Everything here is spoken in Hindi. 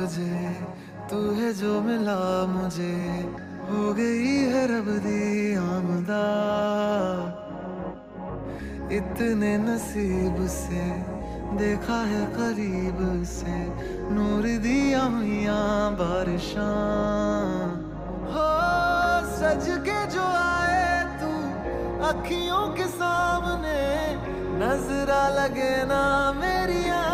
तुझे, तू है जो मिला मुझे, हो गई है रब दी आमदा। इतने नसीब से देखा है करीब से, नूर दिया हुइयां बारिशां। हो सज के जो आए तू अखियों के सामने, नजरा लगे ना मेरी